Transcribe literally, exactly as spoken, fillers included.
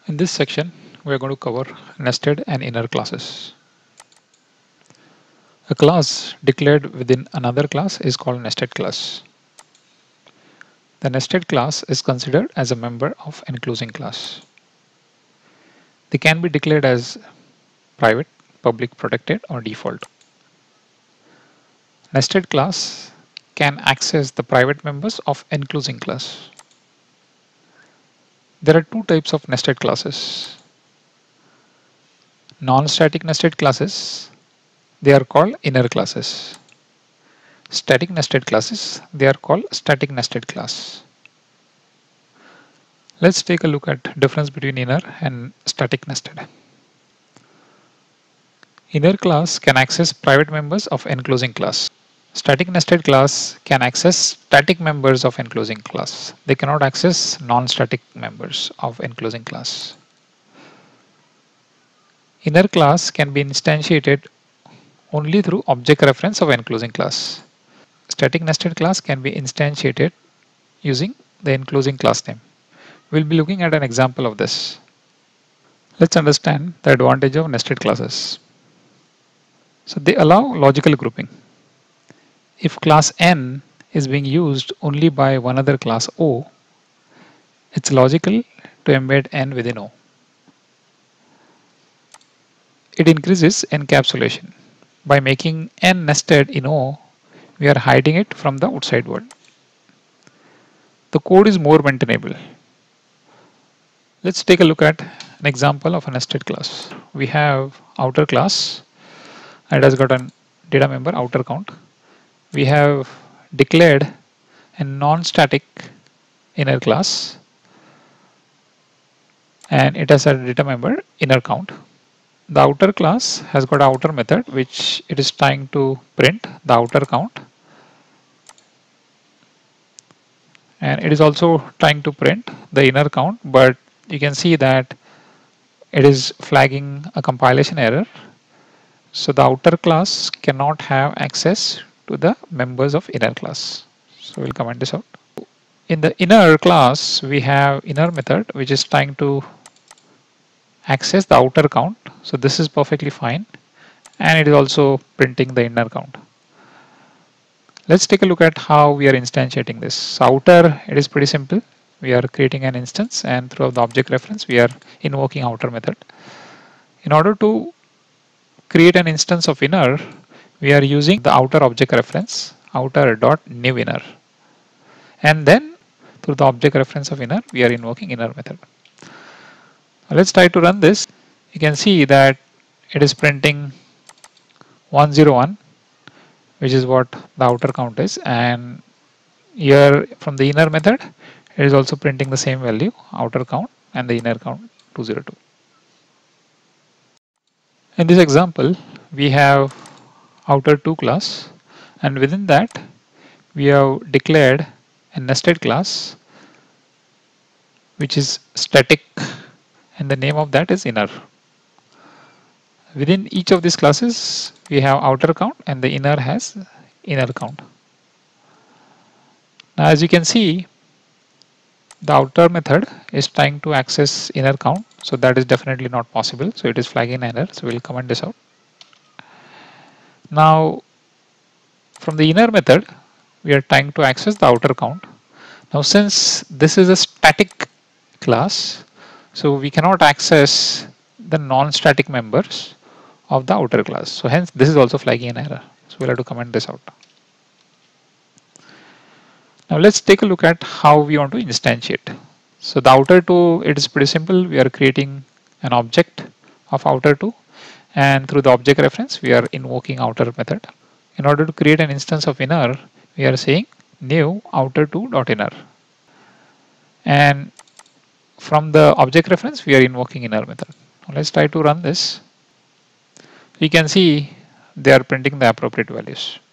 In this section, we are going to cover nested and inner classes. A class declared within another class is called nested class. The nested class is considered as a member of enclosing class. They can be declared as private, public, protected, or default. Nested class can access the private members of enclosing class. There are two types of nested classes. Non-static nested classes, they are called inner classes. Static nested classes, they are called static nested class. Let's take a look at difference between inner and static nested. Inner class can access private members of enclosing class. Static nested class can access static members of enclosing class. They cannot access non-static members of enclosing class. Inner class can be instantiated only through object reference of enclosing class. Static nested class can be instantiated using the enclosing class name. We'll be looking at an example of this. Let's understand the advantage of nested classes. So they allow logical grouping. If class N is being used only by one other class O, it's logical to embed N within O. It increases encapsulation. By making N nested in O, we are hiding it from the outside world. The code is more maintainable. Let's take a look at an example of a nested class. We have outer class, and it has got a data member outer count. We have declared a non-static inner class, and it has a data member inner count. The outer class has got an outer method which it is trying to print the outer count, and it is also trying to print the inner count, but you can see that it is flagging a compilation error. So the outer class cannot have access to the members of inner class. So we'll comment this out. In the inner class, we have inner method which is trying to access the outer count. So this is perfectly fine, and it is also printing the inner count. Let's take a look at how we are instantiating this. Outer, it is pretty simple. We are creating an instance, and through the object reference we are invoking outer method. In order to create an instance of inner, we are using the outer object reference outer dot new inner, and then through the object reference of inner we are invoking inner method. Now let's try to run this. You can see that it is printing one zero one, which is what the outer count is, and here from the inner method it is also printing the same value, outer count, and the inner count two zero two. In this example, we have outer two class, and within that we have declared a nested class which is static, and the name of that is inner. Within each of these classes we have outer count, and the inner has inner count. Now as you can see, the outer method is trying to access inner count, so that is definitely not possible, so it is flagging an error. So we'll comment this out. Now from the inner method we are trying to access the outer count. Now since this is a static class, so we cannot access the non-static members of the outer class, so hence this is also flagging an error, so we'll have to comment this out. Now let's take a look at how we want to instantiate. So the outer two, it is pretty simple. We are creating an object of outer two, and through the object reference we are invoking outer method. In order to create an instance of inner, we are saying new outer two dot inner, and from the object reference we are invoking inner method. Now let's try to run this. You can see they are printing the appropriate values.